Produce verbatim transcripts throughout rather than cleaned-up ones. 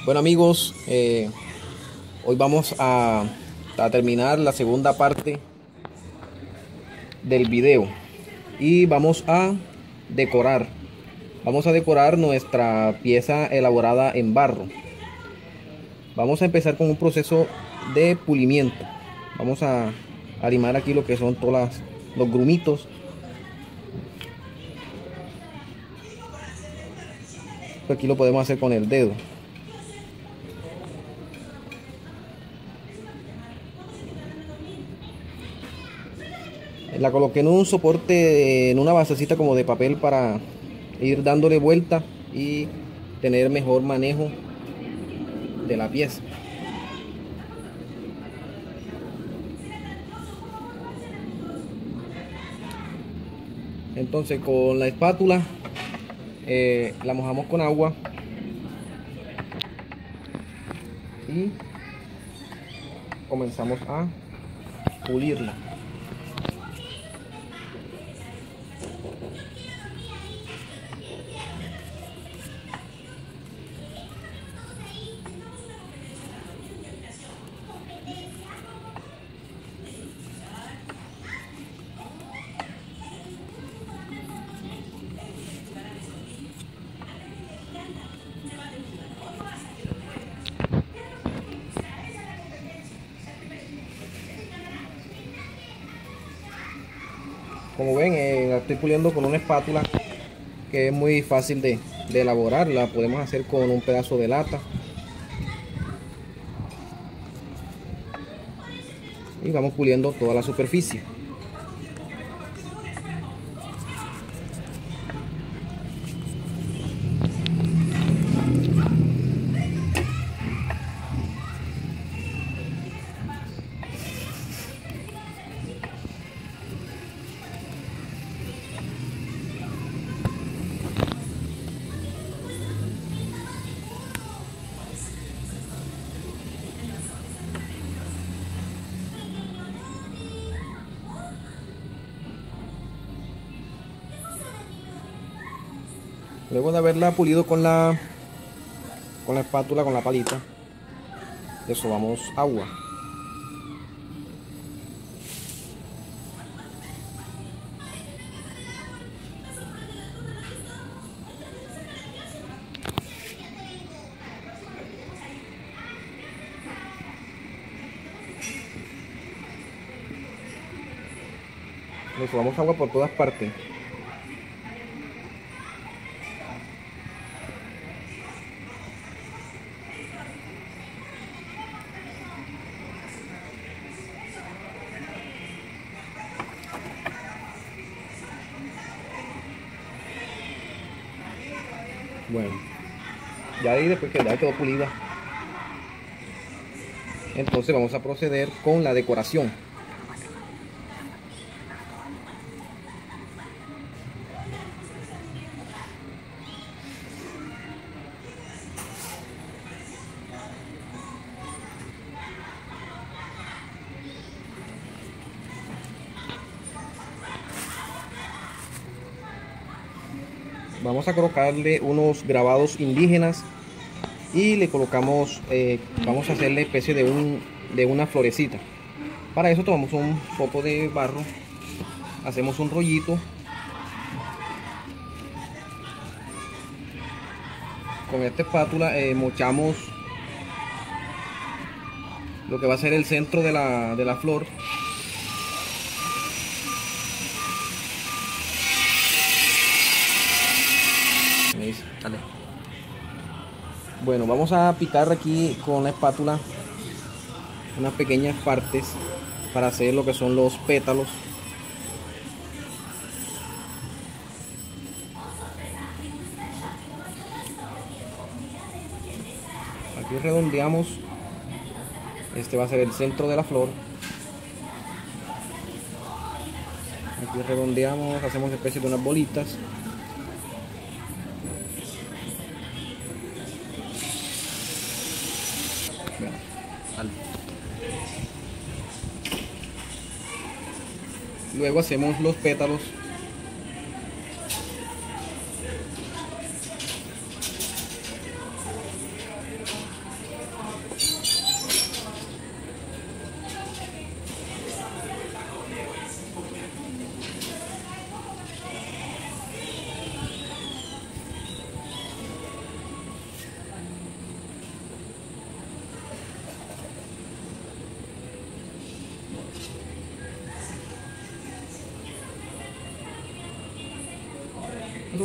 Bueno amigos, eh, hoy vamos a, a terminar la segunda parte del video y vamos a decorar. Vamos a decorar nuestra pieza elaborada en barro. Vamos a empezar con un proceso de pulimiento. Vamos a, a limar aquí lo que son todos las, los grumitos. Aquí lo podemos hacer con el dedo. La coloqué en un soporte, en una basecita como de papel para ir dándole vuelta y tener mejor manejo de la pieza. Entonces con la espátula eh, la mojamos con agua y comenzamos a pulirla. Como ven, eh, la estoy puliendo con una espátula que es muy fácil de, de elaborar. La podemos hacer con un pedazo de lata. Y vamos puliendo toda la superficie. Luego de haberla pulido con la con la espátula, con la palita, le sobamos agua. Le sobamos agua por todas partes. Bueno, ya ahí después que ya quedó pulida, entonces vamos a proceder con la decoración. Vamos a colocarle unos grabados indígenas y le colocamos, eh, vamos a hacerle especie de, un, de una florecita. Para eso tomamos un poco de barro, hacemos un rollito, con esta espátula eh, mochamos lo que va a ser el centro de la, de la flor. Dale. Bueno, vamos a picar aquí con la espátula unas pequeñas partes para hacer lo que son los pétalos. Aquí redondeamos, este va a ser el centro de la flor. Aquí redondeamos, hacemos especie de unas bolitas. Luego hacemos los pétalos.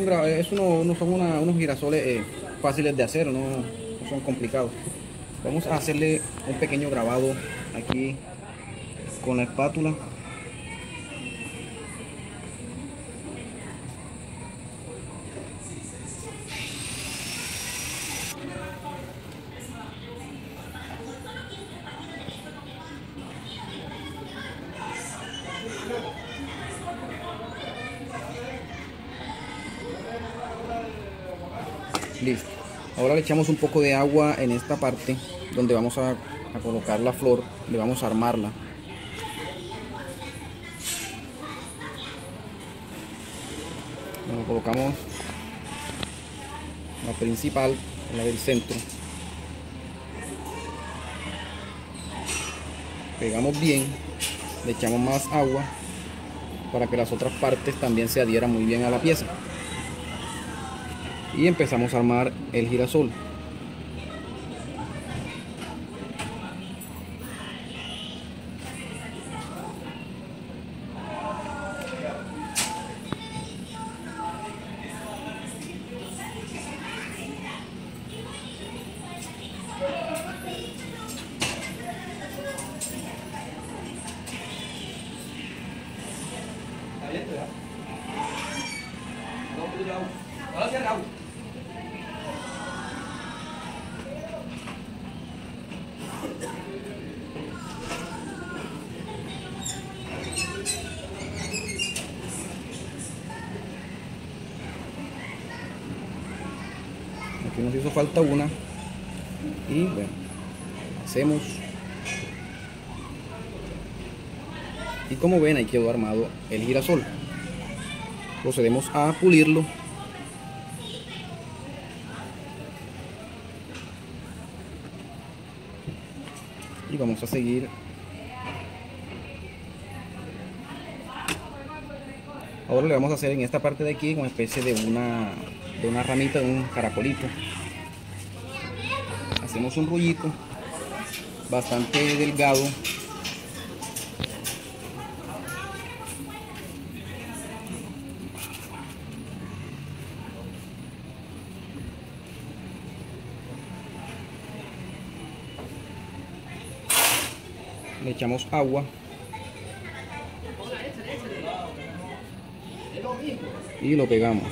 un gra- eso no, no son una- unos girasoles eh, fáciles de hacer, no, no son complicados. Vamos a hacerle un pequeño grabado aquí con la espátula. Listo. Ahora le echamos un poco de agua en esta parte donde vamos a, a colocar la flor. Le vamos a armarla. Bueno, colocamos la principal, la del centro. Pegamos bien. Le echamos más agua para que las otras partes también se adhieran muy bien a la pieza. Y empezamos a armar el girasol. Aquí nos hizo falta una y bueno, hacemos, y como ven ahí quedó armado el girasol. Procedemos a pulirlo. Y vamos a seguir. Ahora le vamos a hacer en esta parte de aquí una especie de una de una ramita, de un caracolito. Hacemos un rollito bastante delgado. Le echamos agua y lo pegamos.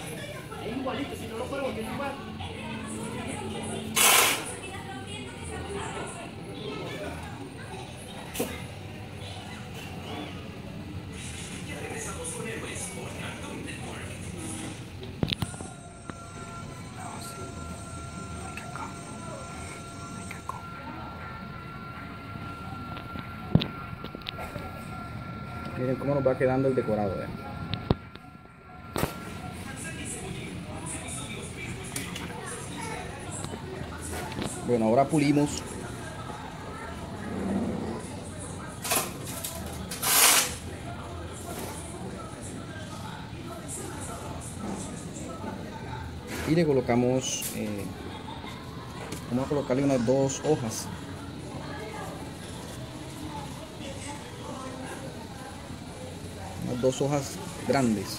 Miren cómo nos va quedando el decorado, ¿eh? Bueno, ahora pulimos. Y le colocamos, eh, vamos a colocarle unas dos hojas. Unas dos hojas grandes.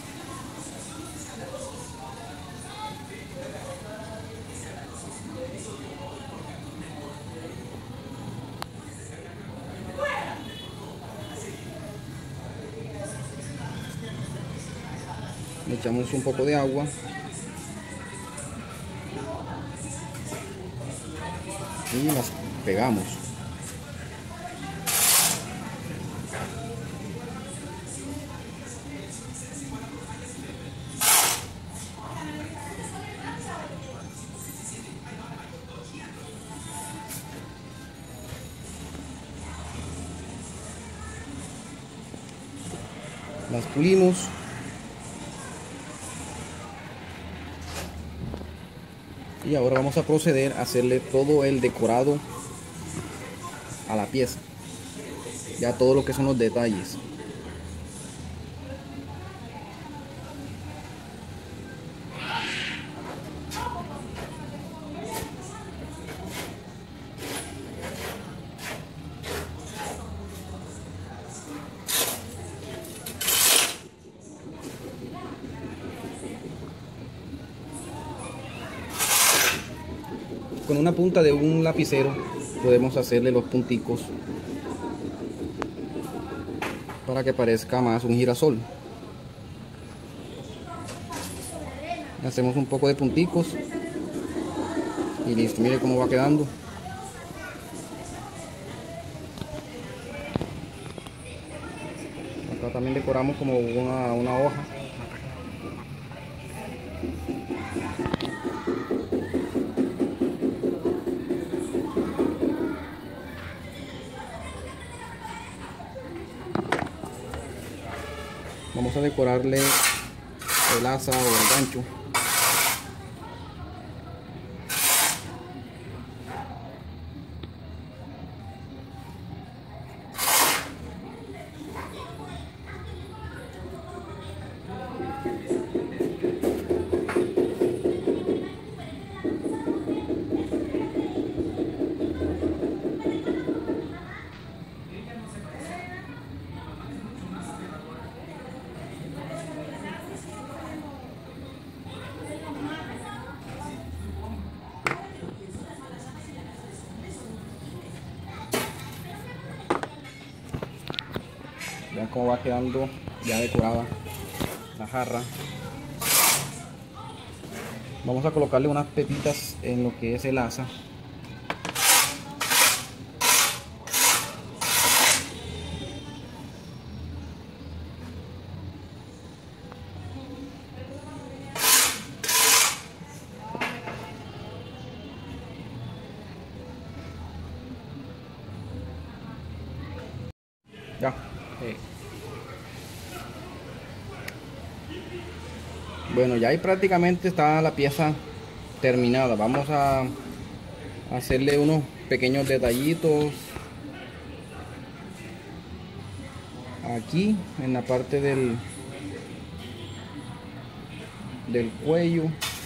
Le echamos un poco de agua y las pegamos. Las pulimos. Y ahora vamos a proceder a hacerle todo el decorado a la pieza. Ya todo lo que son los detalles. con una punta de un lapicero podemos hacerle los punticos para que parezca más un girasol. Hacemos un poco de punticos y listo, mire cómo va quedando. Acá también decoramos como una, una hoja. Vamos a decorarle el asa o el gancho. Vean cómo va quedando ya decorada la jarra. Vamos a colocarle unas pepitas en lo que es el asa. Ya. Eh. Bueno, ya ahí prácticamente está la pieza terminada. Vamos a hacerle unos pequeños detallitos aquí en la parte del del cuello.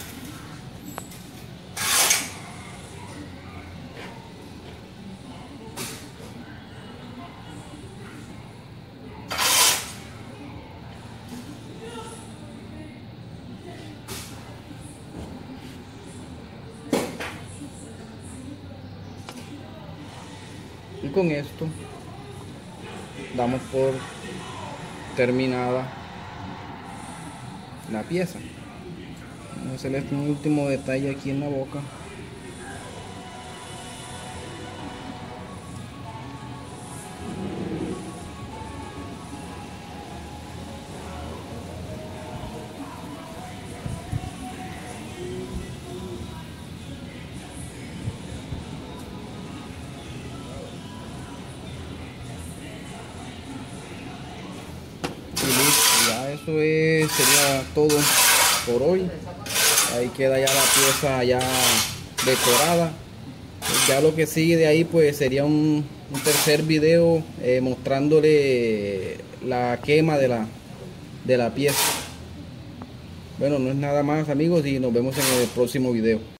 Y con esto damos por terminada la pieza. Vamos a hacerle un último detalle aquí en la boca. Ya eso es, sería todo por hoy. Ahí queda ya la pieza ya decorada. Ya lo que sigue de ahí pues sería un, un tercer video eh, mostrándole la quema de la, de la pieza. Bueno, no es nada más, amigos, y nos vemos en el próximo video.